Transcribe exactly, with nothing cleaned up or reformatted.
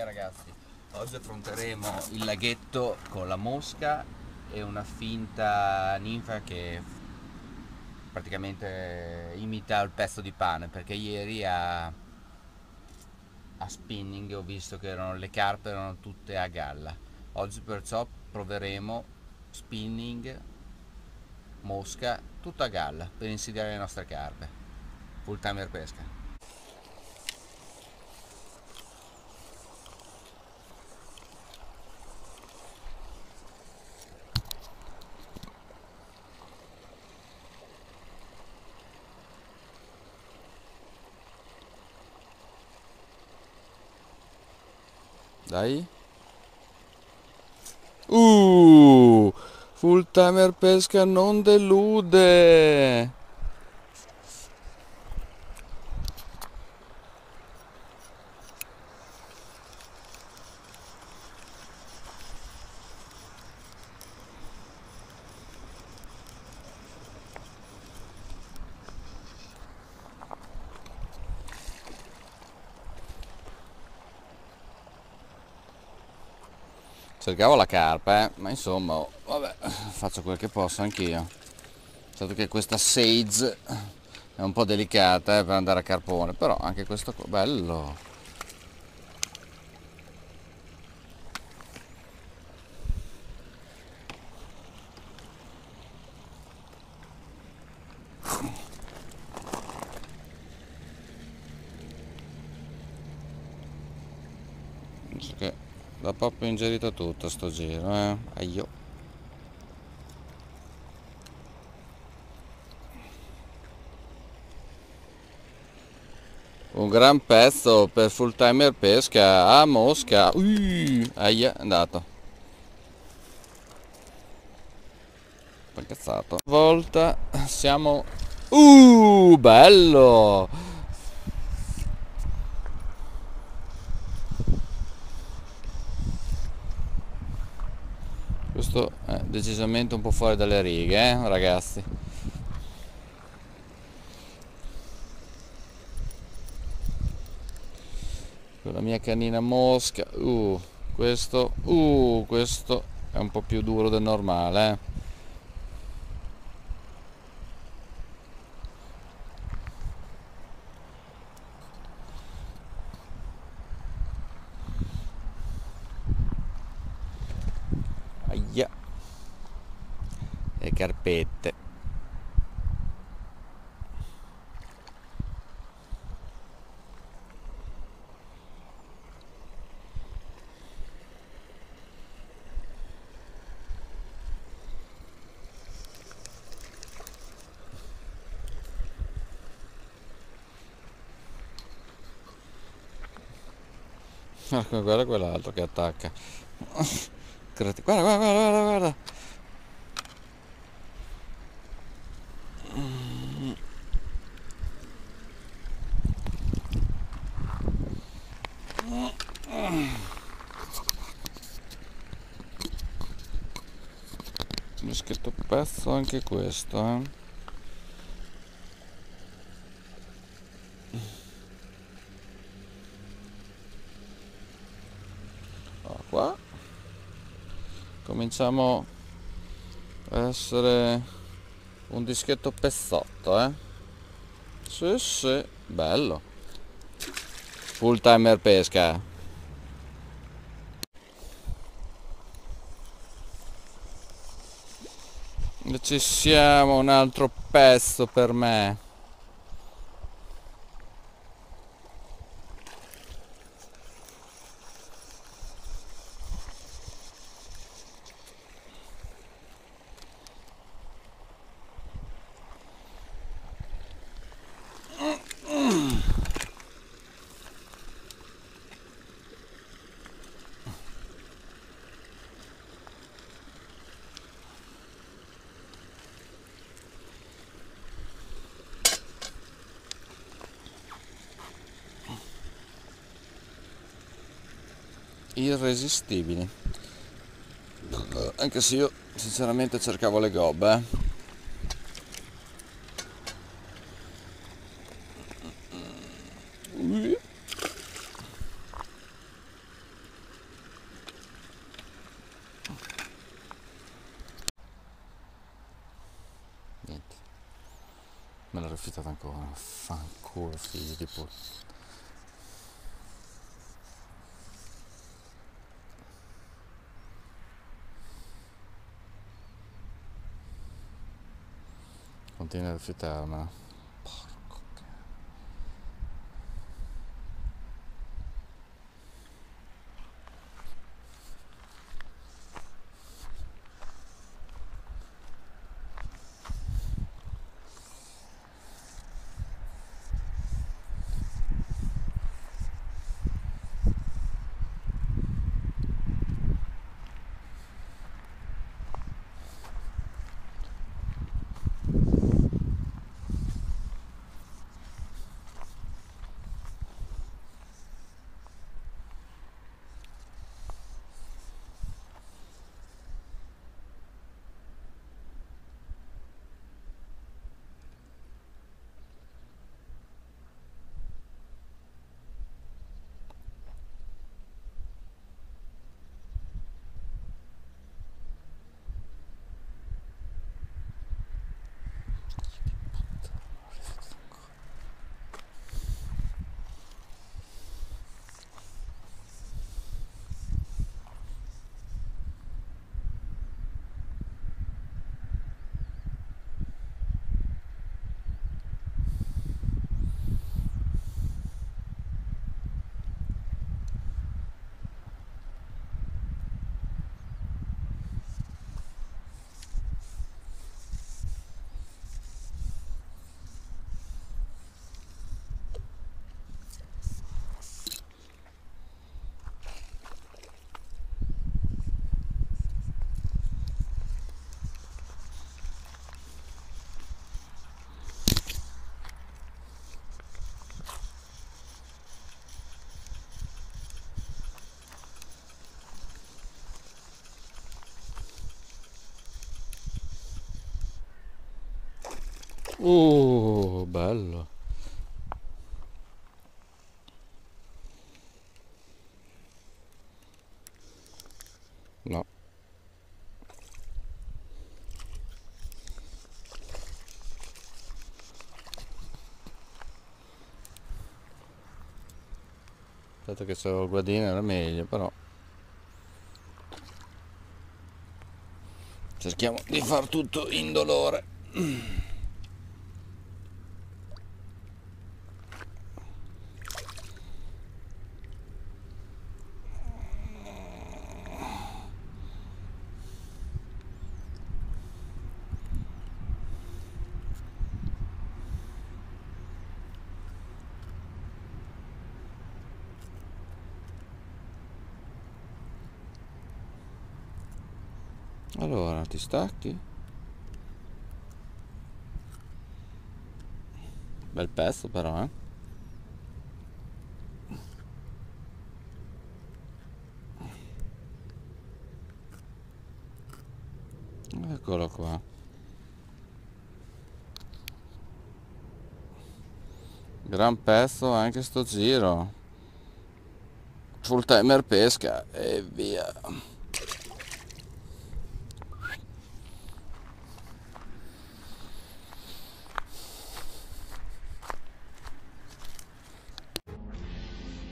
ragazzi, oggi affronteremo il laghetto con la mosca e una finta ninfa che praticamente imita il pezzo di pane, perché ieri a, a spinning ho visto che erano, le carpe erano tutte a galla. Oggi perciò proveremo spinning, mosca, tutto a galla per insidiare le nostre carpe. Full timer pesca. Dai. Uh, full timer pesca non delude. Cercavo la carpa, eh, ma insomma, oh, vabbè, faccio quel che posso anch'io. Certo che questa Sage è un po' delicata, eh, per andare a carpone, però anche questo qua, bello. Penso che l'ha proprio ingerita tutta sto giro, eh. Aio. Un gran pezzo per full timer pesca a mosca. Uh, aia, è andato. Cazzato. Volta siamo. Uh, bello! Questo è decisamente un po' fuori dalle righe, eh, ragazzi. Con la mia canina mosca. Uh, questo. Uh, questo è un po' più duro del normale, eh. Aia. Le carpette. Guarda, guarda quell'altro che attacca. Guarda, guarda, guarda, guarda, guarda. Moschetto pezzo anche questo, eh. Oh, qua cominciamo a essere un dischetto pezzotto, eh. Sì, sì, bello. Full timer pesca. E ci siamo, un altro pezzo per me. Irresistibili, anche se io sinceramente cercavo le gobbe, eh. Me l'ho rifiutata ancora. Fanculo, figli di puttana. Continua a rifiutarmela. Porco che... Uh, bello. No. Dato che c'avevo il guadino era meglio, però cerchiamo di far tutto indolore. Allora, ti stacchi? Bel pezzo però, eh? Eccolo qua. Gran pezzo anche sto giro. Full timer pesca e via.